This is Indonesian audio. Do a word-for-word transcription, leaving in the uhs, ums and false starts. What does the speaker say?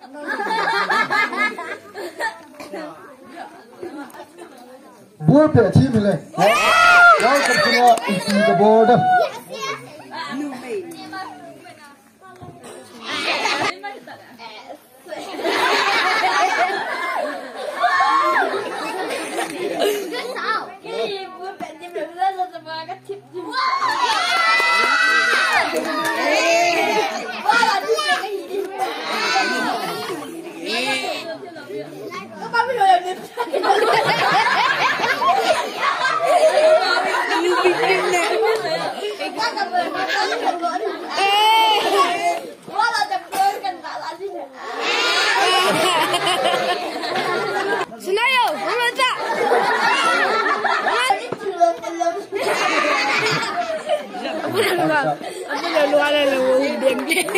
Ballpeh thiem hileng. Welcome to the Extempore. Senayo, memanjat. Apa dah luar? Apa dah luar? Lalu udah.